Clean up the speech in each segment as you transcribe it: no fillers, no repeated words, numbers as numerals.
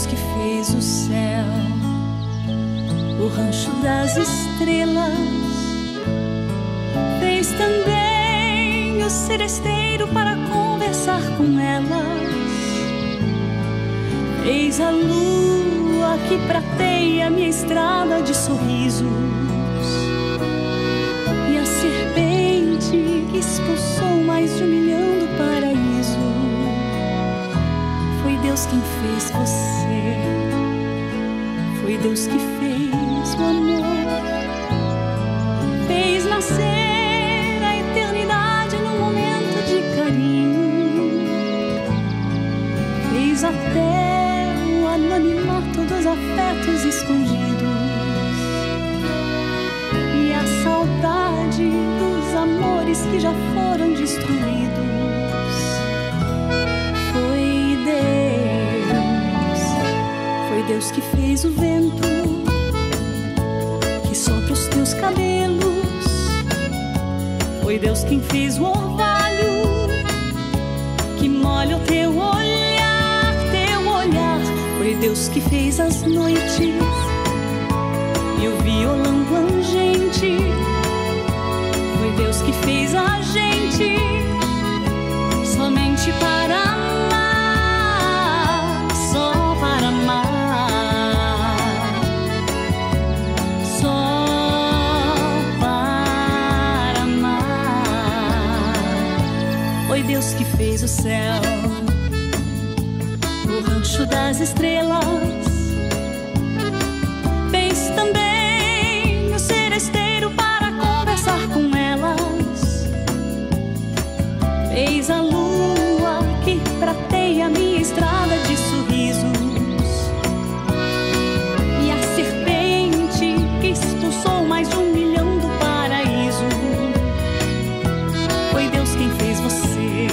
Deus que fez o céu, o rancho das estrelas. Fez também o seresteiro para conversar com elas. Fez a lua que prateia minha estrada de sorrisos, e a serpente que expulsou mais de 1 milhão do paraíso. Foi Deus quem fez você, foi Deus que fez o amor. Fez nascer a eternidade num momento de carinho. Fez até o anonimato dos afetos escondidos, e a saudade dos amores que já foram destruídos. Foi Deus que fez o vento que sopra os teus cabelos. Foi Deus quem fez o orvalho que molha o teu olhar, teu olhar. Foi Deus que fez as noites e o violão plangente. Foi Deus que fez a gente somente para amar, só para amar, só para amar. Foi Deus que fez o céu, o rancho das estrelas. Fez também o seresteiro para conversar com elas. Fez a lua que prateia minha estrada de sorrisos, e a serpente que expulsou mais de 1 milhão do paraíso. Foi Deus quem fez você,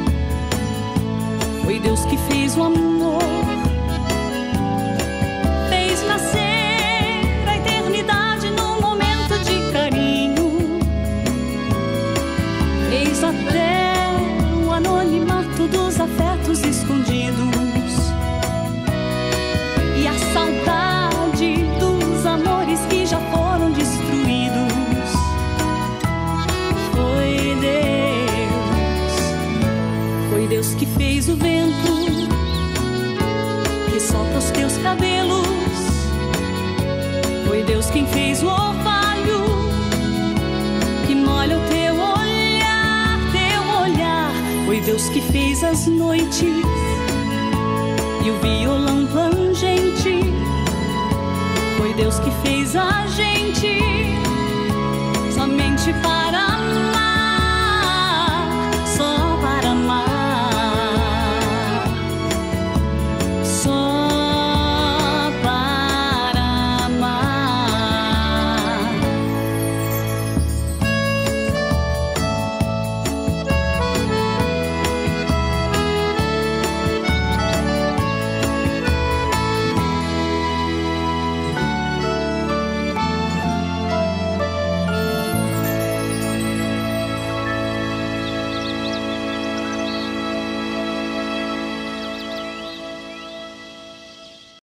foi Deus que fez o amor. Fez nascer a eternidade num momento de carinho. Fez até o anonimato dos afetos escondidos, e a saudade dos amores que já foram destruídos. Foi Deus que fez o vento que sopra os teus cabelos. Foi Deus quem fez o orvalho que molha o teu olhar, teu olhar. Foi Deus que fez as noites e o violão plangente. Foi Deus que fez a gente